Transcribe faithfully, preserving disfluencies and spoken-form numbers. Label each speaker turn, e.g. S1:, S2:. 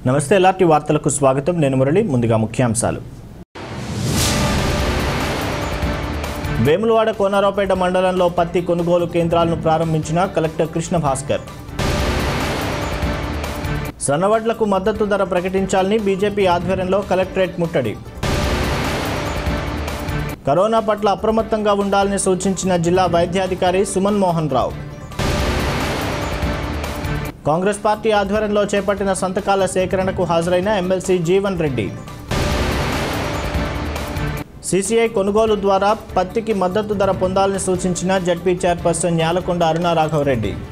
S1: నమస్తే ఎల్ఆర్టీ వార్తలకు స్వాగతం. నేను మురళి. ముందుగా ముఖ్యాంశాలు. వేములవాడ కోనరావుపేట మండలంలో పత్తి కొనుగోలు కేంద్రాలను ప్రారంభించిన కలెక్టర్ కృష్ణ భాస్కర్. సన్నవడ్లకు మద్దతు ధర ప్రకటించాలని బీజేపీ ఆధ్వర్యంలో కలెక్టరేట్ ముట్టడి. కరోనా పట్ల అప్రమత్తంగా ఉండాలని సూచించిన జిల్లా వైద్యాధికారి సుమన్ మోహన్ రావు. కాంగ్రెస్ పార్టీ ఆధ్వర్యంలో చేపట్టిన సంతకాల సేకరణకు హాజరైన ఎమ్మెల్సీ జీవన్ రెడ్డి. సీసీఐ కొనుగోలు ద్వారా పత్తికి మద్దతు ధర పొందాలని సూచించిన జడ్పీ చైర్పర్సన్ న్యాలకొండ అరుణ రాఘవరెడ్డి.